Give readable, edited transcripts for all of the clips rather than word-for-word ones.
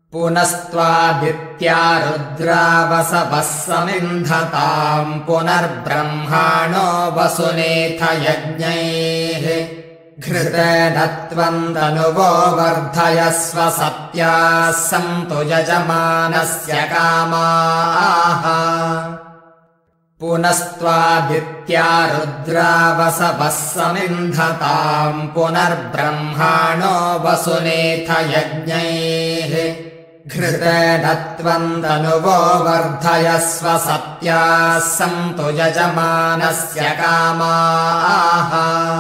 पुनस्त्वादित्या रुद्रावसवः समिन्धताम् पुनर्ब्रह्माणो वसुनेथ यज्ञैः घृतेन त्वम् तनुवो वर्धयस्व सत्याः सन्तु यजमानस्य कामाः पुनस्त्वादित्या रुद्रावसवः समिन्धताम् पुनर्ब्रह्माणो वसुनेथ यज्ञैः घृतेन त्वम् तनुवो वर्धयस्व सत्याः सन्तु यजमानस्य कामाः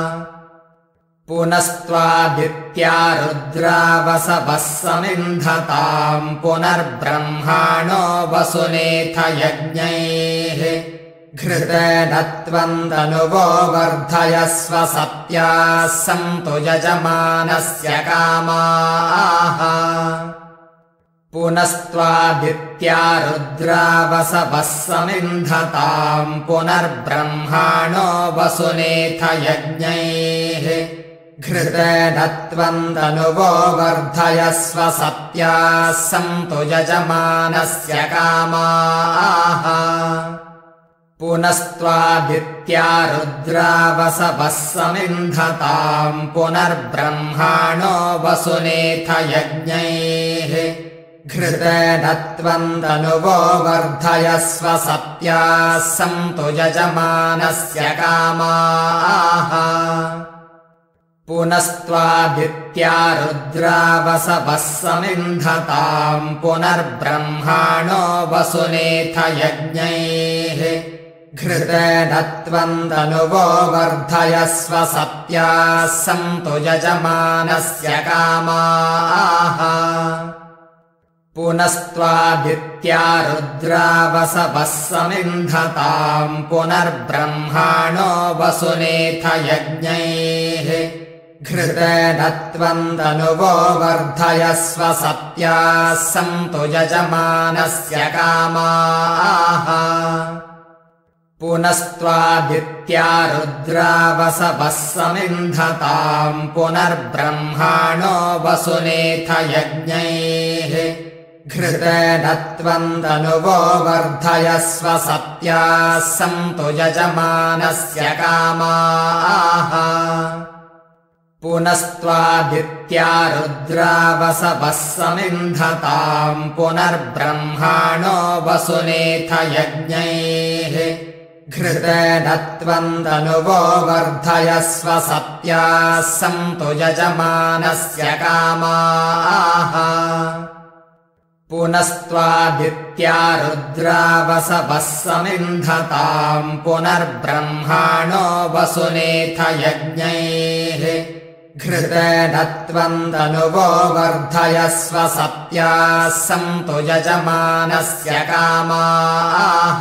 पुनस्त्वादित्या रुद्रावसवः समिन्धताम् पुनर्ब्रह्माणो वसुनेथ यज्ञैः घृतेन त्वम् तनुवो वर्धयस्व सत्याः सन्तु यजमानस्य कामाः पुनस्त्वादित्या रुद्रावसवः समिन्धताम् पुनर्ब्रह्माणो वसुनेथ यज्ञैः घृतेन त्वम् तनुवो वर्धयस्व सत्याः सन्तु यजमानस्य कामाः पुनस्त्वादित्या रुद्रावसवः समिन्धताम् पुनर्ब्रह्माणो वसुनेथ यज्ञैः घृतेन त्वम् तनुवो वर्धयस्व सत्याः सन्तु यजमानस्य कामाः पुनस्त्वादित्या रुद्रावसवः समिन्धताम् पुनर्ब्रह्माणो वसुनेथ यज्ञैः घृतेन त्वम् तनुवो वर्धयस्व सत्याः सन्तु यजमानस्य कामाः पुनस्त्वादित्या रुद्रावसवः समिन्धताम् पुनर्ब्रह्माणो वसुनेथ यज्ञैः घृतेन त्वम् तनुवो वर्धयस्व सत्याः सन्तु यजमानस्य कामाः पुनस्त्वादित्या रुद्रावसवः समिन्धताम् पुनर्ब्रह्माणो वसुनेथ यज्ञैः घृतेन त्वम् तनुवो वर्धयस्व सत्याः सन्तु यजमानस्य कामाः पुनस्त्वादित्या रुद्रावसवः समिन्धताम् पुनर्ब्रह्माणो वसुनेथ यज्ञैः घृतेन त्वम् तनुवो वर्धयस्व सत्याः सन्तु यजमानस्य कामाः पुनस्त्वादित्या रुद्रावसवः समिन्धताम् पुनर्ब्रह्माणो वसुनेथ यज्ञैः घृतेन त्वम् तनुवो वर्धयस्व सत्याः सन्तु यजमानस्य कामाः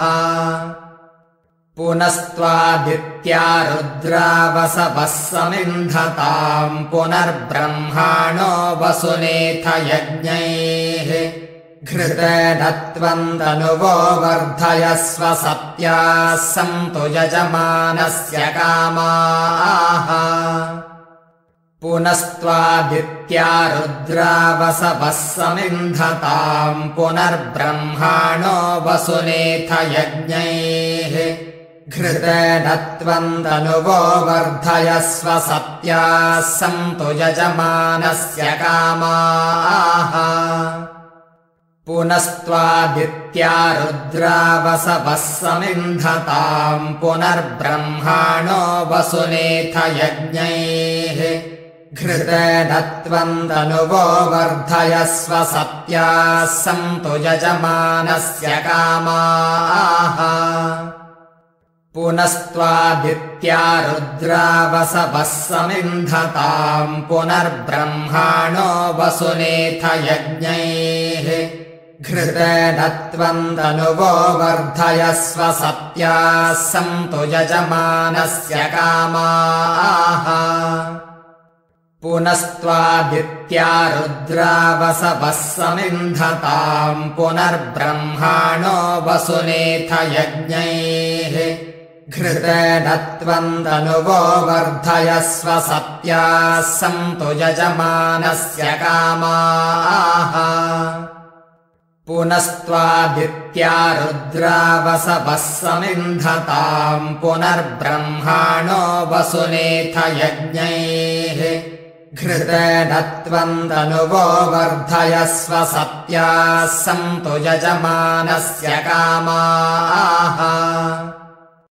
पुनस्त्वादित्या रुद्रावसवः समिन्धताम् पुनर्ब्रह्माणो वसुनेथ यज्ञैः घृतेन त्वम् तनुवो वर्धयस्व सत्याः सन्तु यजमानस्य कामाः पुनस्त्वादित्या रुद्रावसवः समिन्धताम् पुनर्ब्रह्माणो वसुनेथ यज्ञैः घृतेन त्वम् तनुवो वर्धयस्व सत्याः सन्तु यजमानस्य कामाः पुनस्त्वादित्या रुद्रावसवः समिन्धताम् पुनर्ब्रह्माणो वसुनेथ यज्ञैः घृतेन त्वम् तनुवो वर्धयस्व सत्याः सन्तु यजमानस्य कामाः पुनस्त्वादित्या रुद्रावसवः समिन्धताम् पुनर्ब्रह्माणो वसुनेथ यज्ञैः घृतेन त्वम् तनुवो वर्धयस्व सत्याः सन्तु यजमानस्य कामाः पुनस्त्वादित्या रुद्रावसवः समिन्धताम् पुनर्ब्रह्माणो वसुनेथ यज्ञैः घृतेन त्वम् तनुवो वर्धयस्व सत्याः सन्तु यजमानस्य कामाः पुनस्त्वादित्या रुद्रा वसवः समिन्धताम् पुनर्ब्रह्माणो वसुनेथ यज्ञैः घृतेन त्वम् तनुवो वर्धयस्व सत्याः सन्तु यजमानस्य कामाः